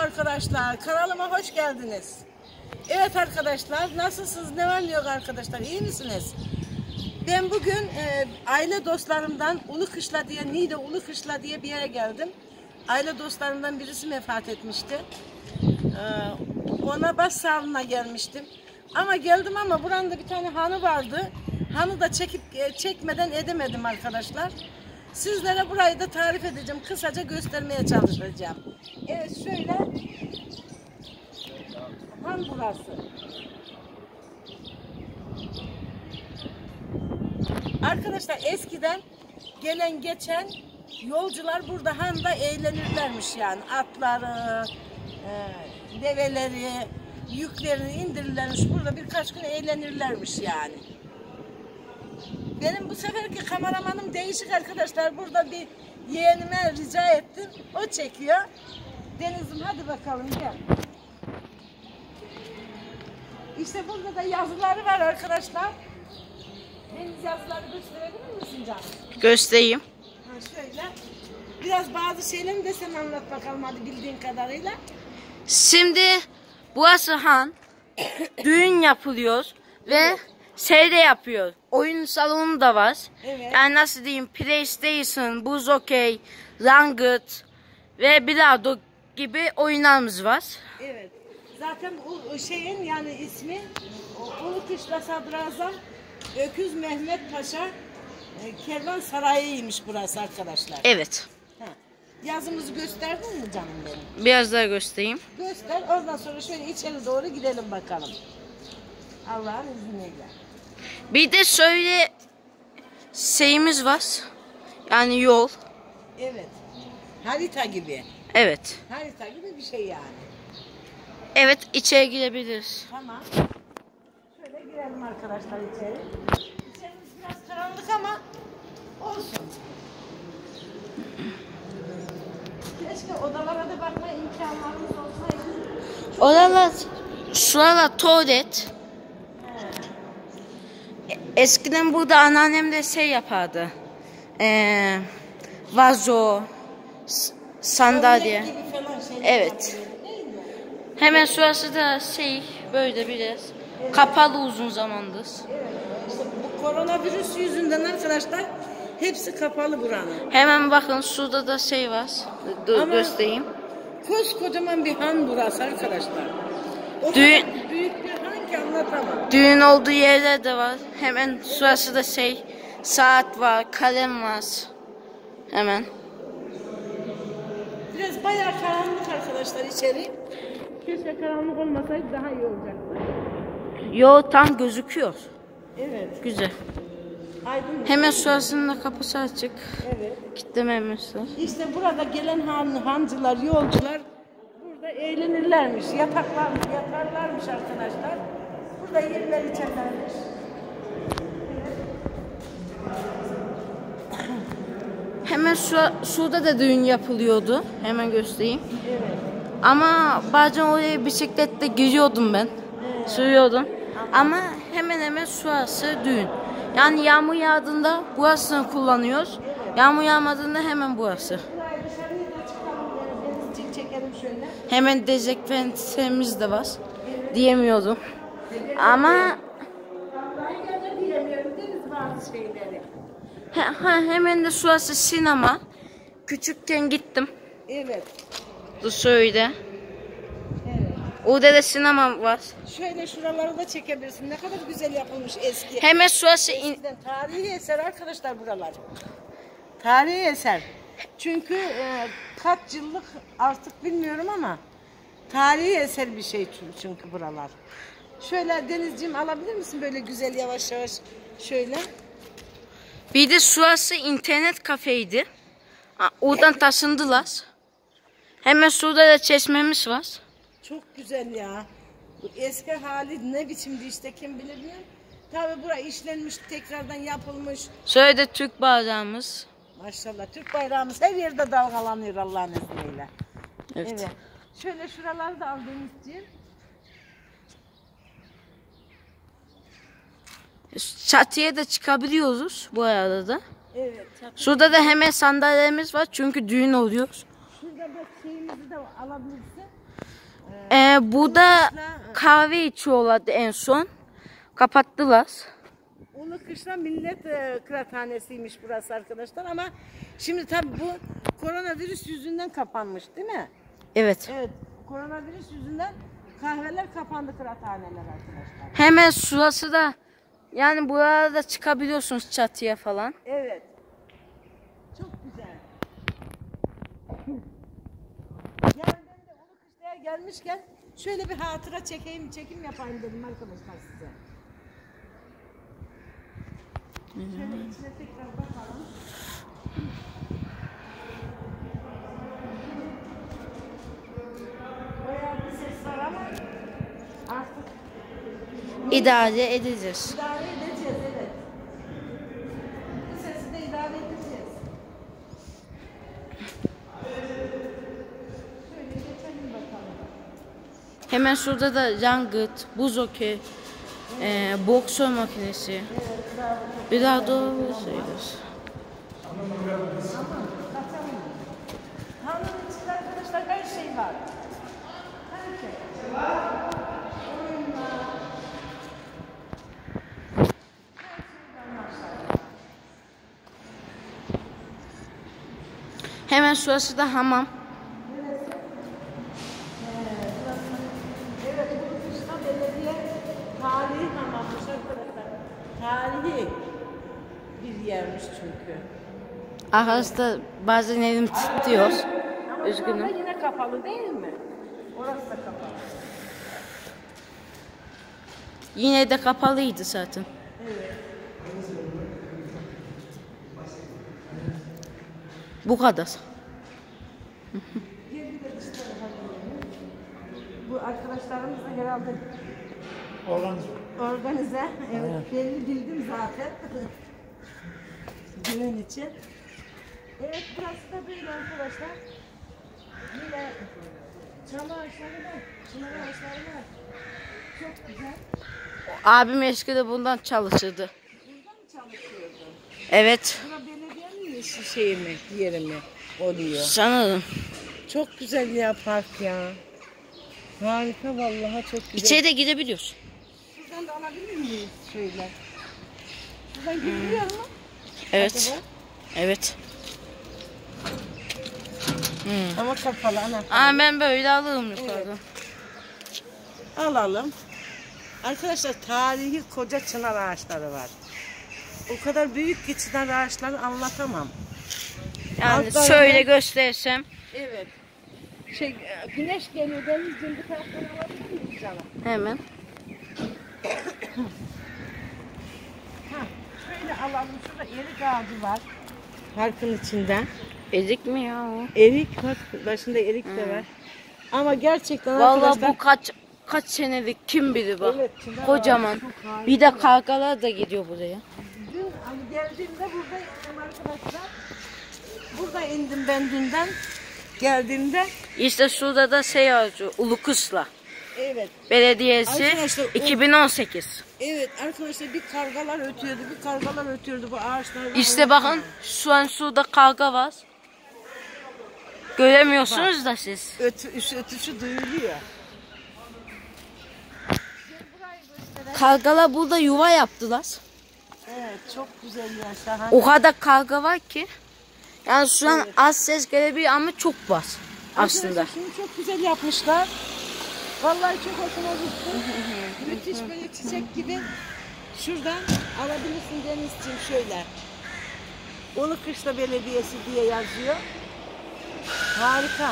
arkadaşlar, kanalıma hoş geldiniz. Evet arkadaşlar, nasılsınız, ne var ne yok arkadaşlar, iyi misiniz? Ben bugün aile dostlarımdan Ulukışla diye, Niğde Ulukışla diye bir yere geldim. Aile dostlarımdan birisi vefat etmişti. Ona başsağlığına gelmiştim. Ama geldim ama buranın da bir tane hanı vardı. Hanı da çekmeden edemedim arkadaşlar. Sizlere burayı da tarif edeceğim. Kısaca göstermeye çalışacağım. Evet, şöyle han burası. Arkadaşlar eskiden gelen geçen yolcular burada handa eğlenirlermiş yani. Atları, develeri, yüklerini indirirlermiş. Burada birkaç gün eğlenirlermiş yani. Benim bu seferki kameramanım değişik arkadaşlar. Burada bir yeğenime rica ettim. O çekiyor. Deniz'im hadi bakalım gel. İşte burada da yazıları var arkadaşlar. Deniz yazıları gösterebilir misin canım? Göstereyim. Şöyle. Biraz bazı şeyleri de sen anlat bakalım hadi bildiğin kadarıyla. Şimdi burası han. Düğün yapılıyor ve seyre yapıyor. Oyun salonu da var. Evet. Yani nasıl diyeyim, PlayStation, buz okey, langırt ve bilardo gibi oyunlarımız var. Evet. Zaten bu şeyin yani ismi Ulukışla Sadrazam Öküz Mehmet Paşa Kervansarayı'ymış burası arkadaşlar. Evet. Yazımızı gösterdin mi canım benim? Biraz daha göstereyim. Göster. Ondan sonra şöyle içeri doğru gidelim bakalım. Allah'ın izniyle. Bir de şöyle şeyimiz var. Yani yol. Evet. Harita gibi. Evet. Harita gibi bir şey yani. Evet, içeri girebiliriz. Tamam. Şöyle girelim arkadaşlar içeri. İçerimiz biraz karanlık ama olsun. Keşke odalara da bakma imkanlarımız olsaydı. Oralar, şuralar tuvalet. Eskiden burada anneannem de şey yapardı. Vazo, sandalye. Gibi falan şeyler Evet. yapıyor, değil mi? Hemen şurası da şey böyle biraz kapalı uzun zamandır. Evet. İşte bu koronavirüs yüzünden arkadaşlar hepsi kapalı buranın. Hemen bakın şurada da şey var. Dur, Ama- göstereyim. Koskocaman bir han burası arkadaşlar. O Düğün- kadar büyük bir han ki anlatamam. Düğün olduğu yerler de var. Hemen şurası da şey, saat var, kalem var. Hemen. Biraz bayağı karanlık arkadaşlar içeri. Keşke karanlık olmasaydı daha iyi olacaktı. Yo, tam gözüküyor. Evet. Güzel. Aydın. Hemen şurasının da kapısı açık. Evet. Kitlememişler. İşte burada gelen hancılar, yolcular burada eğlenirlermiş. Yatarlarmış arkadaşlar. Burada yerler içerlermiş. Hemen şurada da düğün yapılıyordu. Hemen göstereyim. Evet. Ama bazen oraya bisikletle giriyordum ben. Sürüyordum. Ama hemen hemen şurası düğün. Yani yağmur yağdığında burasını kullanıyoruz. Yağmur yağmadığında hemen burası. Buraya dışarıya da çıkalım. Denizciği çekelim şöyle. Hemen dezenfektörümüz de var. Diyemiyordum. Ama Vallahi ben de diyemiyorum. Deniz bazı şeyleri. hemen de şurası sinema. Küçükken gittim. Evet. Bu şöyle. Evet. Orada da sinema var. Şöyle şuraları da çekebilirsin. Ne kadar güzel yapılmış eski. Hemen şurası Eskiden tarihi eser arkadaşlar buralar. Tarihi eser. Çünkü kaç yıllık artık bilmiyorum ama tarihi eser bir şey çünkü buralar. Şöyle Denizciğim alabilir misin böyle güzel yavaş yavaş şöyle. Bir de şurası internet kafeydi. Oradan taşındılar. Hemen şurada da çeşmemiz var. Çok güzel ya. Bu eski hali ne biçimdi işte kim bilir ne. Tabi bura işlenmiş tekrardan yapılmış. Şöyle de Türk bayrağımız. Maşallah Türk bayrağımız her yerde dalgalanıyor Allah'ın izniyle. Evet. Evet. Şöyle şuraları da al Denizciğim. Çatıya da çıkabiliyoruz bu arada da. Evet. Şurada da hemen sandalyemiz var çünkü düğün oluyor. Şurada bak şeyimizi de alabilirsin. Burada kahve içiyorlardı en son. Kapattılar. Ulu Kışla Millet Kıraathanesiymiş burası arkadaşlar ama şimdi tabii bu koronavirüs yüzünden kapanmış değil mi? Evet. Evet, koronavirüs yüzünden kahveler kapandı, kıraathaneler arkadaşlar. Hemen şurası da, yani burada çıkabiliyorsunuz çatıya falan. Evet. Çok güzel. Yani ben de Ulu Kışla'ya gelmişken şöyle bir hatıra çekim yapayım dedim arkadaşlar size. Şöyle içine tekrar bakalım. Bayağı bir ses var ama artık İdare edeceğiz. idare edeceğiz, evet. Bu sesi de idare edeceğiz. Şöyle geçelim bakalım. Hemen şurada da yangıt, buz hokey, boksör makinesi. Bir daha doğru söylüyoruz. Hanın içinde arkadaşlar her şey var. Her şey. Oyunlar. Her şeyden başlar. Hemen şurası da hamam. Evet, bu Kışla Belediye tarihi hamammış arkadaşlar. Tarihi bir yermiş çünkü. Arkadaşlar bazen elim titriyor. Ama şu anda Üzgünüm. yine kapalı değil mi? Orası da kapalı. Yine de kapalıydı zaten. Evet. Bu kadar. Gel bir de dış tarafa gidelim. Bu arkadaşlarımız da herhalde organize. Evet, belli bildim zaten. Düğün için. Evet, burası da böyle arkadaşlar. Yine çam ağaçları var, çınar ağaçları var. Çok güzel. Abim eskide bundan çalışırdı. Burada mı çalışıyordun? Evet. Bura belediyenin şeyi mi, yeri mi oluyor? Sanırım. Çok güzel ya park ya. Harika vallahi, çok güzel. İçeri de gidebiliyoruz. Şuradan da alabilir miyiz şöyle? Şuradan gidiyor mu? Evet. Acaba? Evet. Ama kapalı ana. Aa, ben böyle alırım yukarıdan. Alalım. Arkadaşlar tarihi koca çınar ağaçları var. O kadar büyük ki çınar ağaçları anlatamam. Yani Altlarında- şöyle göstersem. Evet. Güneş geliyor denizciğim, bu taraftan alabilir miyiz canım? Hemen. Ha, şöyle alalım. Şurada erik ağacı var. Parkın içinde. Ezik mi ya o? Erik bak, başında erik de var. Ama gerçekten Vallahi arkadaşlar. bu kaç senelik kim bilir bak. Evet, çınar Kocaman. ağacı çok harika. Bir de kargalar da gidiyor buraya. Dün hani geldiğimde burada indim arkadaşlar. Burada indim ben dünden. Geldiğimde. İşte şurada da şey yazıyor. Ulukışla Evet. Belediyesi Arkadaşlar, 2018. Evet arkadaşlar, bir kargalar ötüyordu. Bir kargalar ötüyordu bu ağaçlar. İşte bakın şu an şurada karga var. Göremiyorsunuz da siz. Ötüşü duyuluyor. Kargalar burada yuva yaptılar. Evet, çok güzel ya, şahane. O kadar karga var ki. Yani şu an az ses gelebilir ama çok var aslında. Arkadaşlar şimdi çok güzel yapmışlar. Vallahi çok hoşuma gitti. Müthiş, böyle çiçek gibi. Şuradan alabilirsin Denizciğim şöyle. Ulu Kışla Belediyesi diye yazıyor. Harika.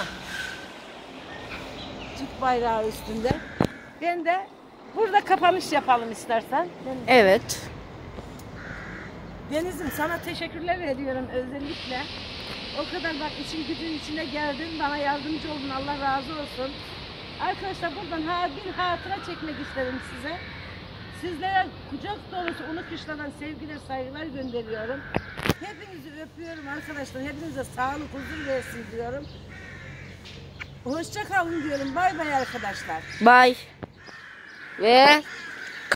Türk bayrağı üstünde. Ben de burada kapanış yapalım istersen. Evet. Deniz'im, sana teşekkürler ediyorum özellikle. O kadar bak, işin gücün içine geldin, bana yardımcı oldun, Allah razı olsun. Arkadaşlar buradan bir hatıra çekmek istedim size. Sizlere kucak dolusu Ulu Kışla'dan sevgiler, saygılar gönderiyorum. Hepinizi öpüyorum arkadaşlar. Hepinize sağlık, huzur versin diyorum. Hoşça kalın diyorum. Bay bay arkadaşlar. Bye. Ve